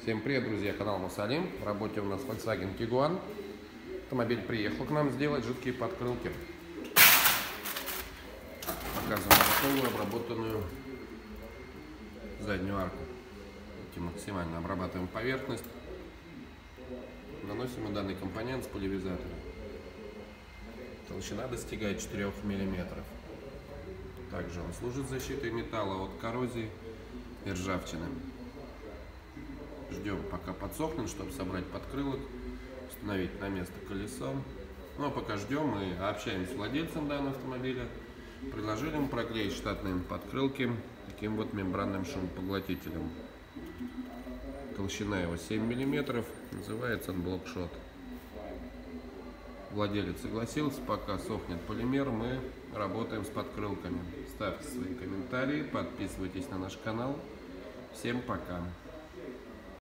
Всем привет, друзья, канал Мусалим. В работе у нас Volkswagen Tiguan. Автомобиль приехал к нам сделать жидкие подкрылки. Показываем готовую обработанную заднюю арку. Максимально обрабатываем поверхность. Наносим данный компонент с пульверизатора. Толщина достигает 4 мм. Также он служит защитой металла от коррозии и ржавчины. Ждем, пока подсохнет, чтобы собрать подкрылок, установить на место колесо. Ну а пока ждем, мы общаемся с владельцем данного автомобиля. Предложили ему проклеить штатные подкрылки таким вот мембранным шумопоглотителем. Толщина его 7 мм, называется он блокшот. Владелец согласился, пока сохнет полимер, мы работаем с подкрылками. Ставьте свои комментарии, подписывайтесь на наш канал. Всем пока!